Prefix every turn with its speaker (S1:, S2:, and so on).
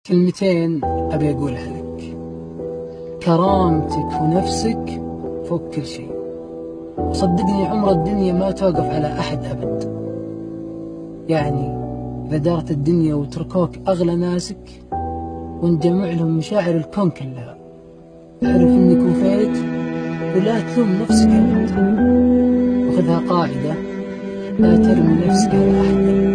S1: كلمتين أبي أقولها لك: كرامتك ونفسك فوق كل شيء. وصدقني عمر الدنيا ما توقف على أحد أبد. يعني إذا دارت الدنيا وتركوك أغلى ناسك وانجمع لهم مشاعر الكون كلها، اعرف إنك وفيت ولا تلوم نفسك أبد. وخذها قاعدة: لا ترمي نفسك على أحد.